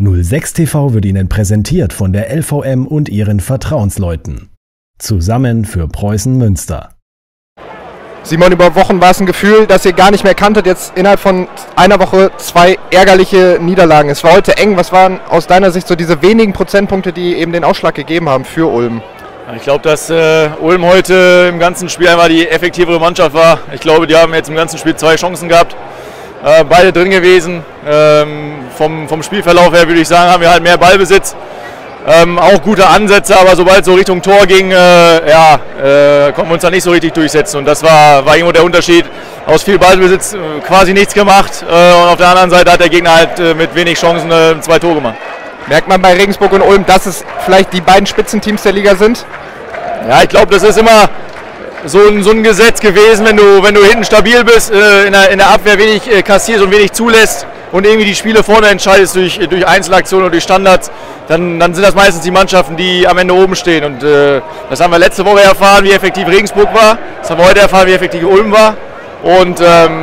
06 TV wird Ihnen präsentiert von der LVM und ihren Vertrauensleuten. Zusammen für Preußen Münster. Simon, über Wochen war es ein Gefühl, das ihr gar nicht mehr kanntet. Jetzt innerhalb von einer Woche 2 ärgerliche Niederlagen. Es war heute eng. Was waren aus deiner Sicht so diese wenigen Prozentpunkte, die eben den Ausschlag gegeben haben für Ulm? Ich glaube, dass Ulm heute im ganzen Spiel einmal die effektivere Mannschaft war. Ich glaube, die haben jetzt im ganzen Spiel 2 Chancen gehabt. Beide drin gewesen. Vom Spielverlauf her würde ich sagen, haben wir halt mehr Ballbesitz. Auch gute Ansätze, aber sobald es so Richtung Tor ging, konnten wir uns da nicht so richtig durchsetzen. Und das war irgendwo der Unterschied. Aus viel Ballbesitz quasi nichts gemacht. Und auf der anderen Seite hat der Gegner halt mit wenig Chancen 2 Tore gemacht. Merkt man bei Regensburg und Ulm, dass es vielleicht die beiden Spitzenteams der Liga sind? Ja, ich glaube, das ist immer so ein Gesetz gewesen, wenn du hinten stabil bist, in der Abwehr wenig kassierst und wenig zulässt und irgendwie die Spiele vorne entscheidest durch Einzelaktionen und durch Standards, dann sind das meistens die Mannschaften, die am Ende oben stehen. Und das haben wir letzte Woche erfahren, wie effektiv Regensburg war. Das haben wir heute erfahren, wie effektiv Ulm war. Und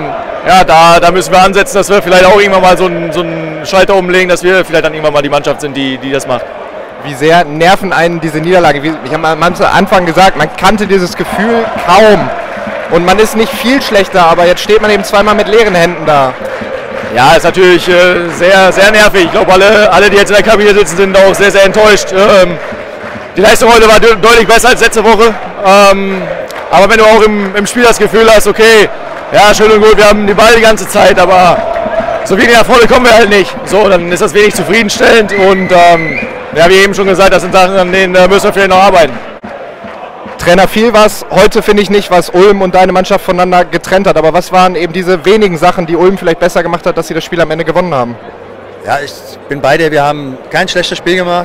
da müssen wir ansetzen, dass wir vielleicht auch irgendwann mal so einen Schalter umlegen, dass wir vielleicht dann irgendwann mal die Mannschaft sind, die das macht. Wie sehr nerven einen diese Niederlage? Ich habe am Anfang gesagt, man kannte dieses Gefühl kaum. Und man ist nicht viel schlechter, aber jetzt steht man eben zweimal mit leeren Händen da. Ja, ist natürlich sehr, sehr nervig. Ich glaube, alle, die jetzt in der Kabine sitzen, sind auch sehr, sehr enttäuscht. Die Leistung heute war deutlich besser als letzte Woche. Aber wenn du auch im Spiel das Gefühl hast, okay, ja, schön und gut, wir haben die Ball die ganze Zeit, aber so wenig Erfolge kommen wir halt nicht. So, dann ist das wenig zufriedenstellend und wie eben schon gesagt, das sind Sachen, an denen müssen wir vielleicht noch arbeiten. Trainer, viel was heute finde ich nicht, was Ulm und deine Mannschaft voneinander getrennt hat. Aber was waren eben diese wenigen Sachen, die Ulm vielleicht besser gemacht hat, dass sie das Spiel am Ende gewonnen haben? Ja, ich bin bei dir. Wir haben kein schlechtes Spiel gemacht.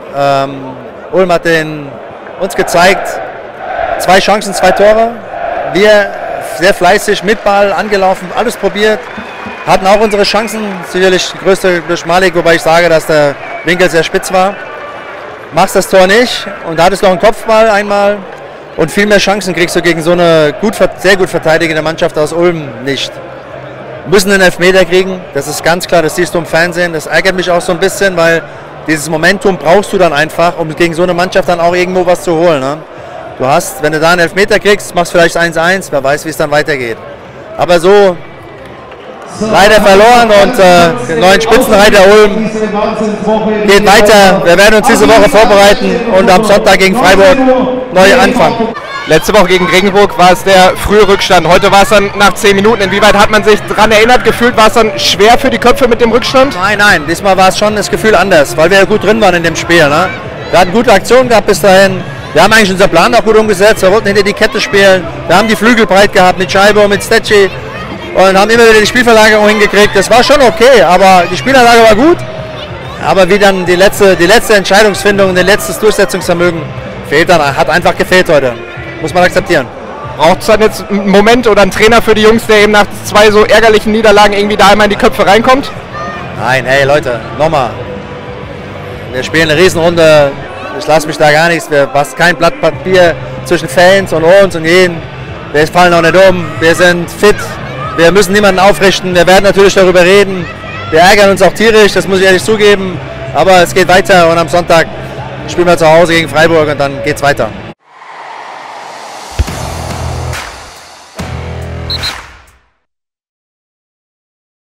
Ulm hat uns gezeigt, 2 Chancen, 2 Tore. Wir sehr fleißig mit Ball angelaufen, alles probiert. Hatten auch unsere Chancen, sicherlich die größte durch Malik, wobei ich sage, dass der Winkel sehr spitz war. Machst das Tor nicht und da hattest du noch einen Kopfball einmal und viel mehr Chancen kriegst du gegen so eine sehr gut verteidigende Mannschaft aus Ulm nicht. Wir müssen einen Elfmeter kriegen, das ist ganz klar, das siehst du im Fernsehen. Das ärgert mich auch so ein bisschen, weil dieses Momentum brauchst du dann einfach, um gegen so eine Mannschaft dann auch irgendwo was zu holen. Ne? Du hast, wenn du da einen Elfmeter kriegst, machst vielleicht 1-1, wer weiß, wie es dann weitergeht. Aber so leider verloren und den neuen Spitzenreiter Ulm geht weiter. Wir werden uns diese Woche vorbereiten und am Sonntag gegen Freiburg neu anfangen. Letzte Woche gegen Regensburg war es der frühe Rückstand. Heute war es dann nach 10 Minuten. Inwieweit hat man sich daran erinnert gefühlt? War es dann schwer für die Köpfe mit dem Rückstand? Nein, diesmal war es schon das Gefühl anders, weil wir ja gut drin waren in dem Spiel. Ne? Wir hatten gute Aktionen gehabt bis dahin. Wir haben eigentlich unseren Plan auch gut umgesetzt. Wir wollten hinter die Kette spielen. Wir haben die Flügel breit gehabt mit Scheibe, mit Stetschi. Und haben immer wieder die Spielverlagerung hingekriegt. Das war schon okay, aber die Spielanlage war gut. Aber wie dann die letzte Entscheidungsfindung und das letzte Durchsetzungsvermögen fehlt dann, hat einfach gefehlt heute. Muss man akzeptieren. Braucht es dann jetzt einen Moment oder einen Trainer für die Jungs, der eben nach 2 so ärgerlichen Niederlagen irgendwie da einmal in die Köpfe reinkommt? Nein, hey Leute, nochmal. Wir spielen eine Riesenrunde. Ich lasse mich da gar nichts. Wir passen kein Blatt Papier zwischen Fans und uns und jeden. Wir fallen auch nicht um. Wir sind fit. Wir müssen niemanden aufrichten, wir werden natürlich darüber reden. Wir ärgern uns auch tierisch, das muss ich ehrlich zugeben. Aber es geht weiter und am Sonntag spielen wir zu Hause gegen Freiburg und dann geht's weiter.